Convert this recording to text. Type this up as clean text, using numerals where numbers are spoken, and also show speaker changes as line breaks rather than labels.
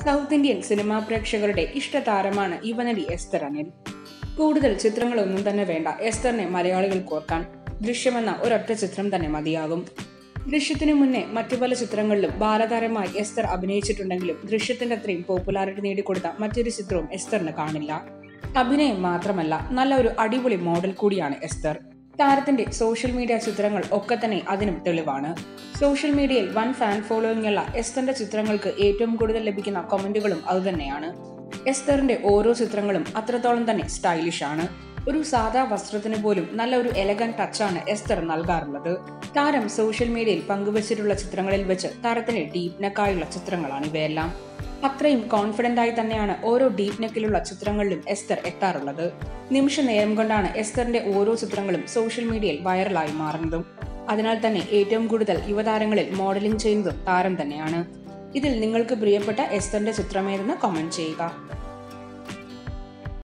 South Indian cinema പ്രേക്ഷകരുടെ ഇഷ്ടതാരമാണ് യുവനടി എസ്തർ അനിൽ. കൂടുതൽ ചിത്രങ്ങളൊന്നും തന്നെ വേണ്ട എസ്തറിനെ മലയാളികൾ കോർക്കാൻ. ദൃശ്യമെന്ന ഒരൊറ്റ ചിത്രം തന്നെ മതിയാകും. ദൃശ്യത്തിനു മുന്നേ മറ്റു പല ചിത്രങ്ങളിലും ബാലതാരമായി എസ്തർ അഭിനയിച്ചിട്ടുണ്ടെങ്കിലും ദൃശ്യത്തിന്റെ അത്രയും പോപ്പുലാരിറ്റി നേടിക്കൊടുത്ത മറ്റൊരു ചിത്രവും എസ്തറിന് കാണില്ല. അഭിനയം മാത്രമല്ല, നല്ല ഒരു അടിപൊളി മോഡൽ കൂടിയാണ് എസ്തർ. താരത്തിന്റെ സോഷ്യൽ മീഡിയ ചിത്രങ്ങൾ ഒക്കെ തന്നെ അതിനും തെളിവാണ്. സോഷ്യൽ മീഡിയയിൽ വൻ ഫാൻ ഫോളോയിങ് ഉള്ള എസ്തറിന്റെ ചിത്രങ്ങൾക്ക് ഏറ്റവും കൂടുതൽ ലഭിക്കുന്ന കമന്റുകളും അതുതന്നെയാണ്. എസ്തറിന്റെ ഓരോ ചിത്രങ്ങളും അത്രത്തോളം തന്നെ സ്റ്റൈലിഷ് ആണ്. ഒരു സാധാ വസ്ത്രത്തിന് പോലും നല്ല ഒരു എലഗന്റ് ടച്ചാണ് എസ്തർ നൽകാറുള്ളത്. താരം സോഷ്യൽ മീഡിയയിൽ പങ്കുവച്ചിട്ടുള്ള ചിത്രങ്ങളിൽ വെച്ച് താരത്തിന്റെ ഡീപ് നെക്കായുള്ള ചിത്രങ്ങളാണ് ഇവയെല്ലാം. അത്രയും കോൺഫിഡന്റ് ആയി തന്നെയാണ് ഓരോ ഡീപ് നെക്കിലുള്ള ചിത്രങ്ങളിലും എസ്തർ എത്താറുള്ളത്. നിമിഷ നേരം കൊണ്ടാണ് എസ്തറിന്റെ ഓരോ ചിത്രങ്ങളും സോഷ്യൽ മീഡിയയിൽ വൈറലായി മാറുന്നതും. അതിനാൽ തന്നെ ഏറ്റവും കൂടുതൽ യുവതാരങ്ങളിൽ മോഡലിംഗ് ചെയ്യുന്നതും താരം തന്നെയാണ്. ഇതിൽ നിങ്ങൾക്ക് പ്രിയപ്പെട്ട എസ്തറിന്റെ ചിത്രമേതെന്ന് കമന്റ് ചെയ്യുക.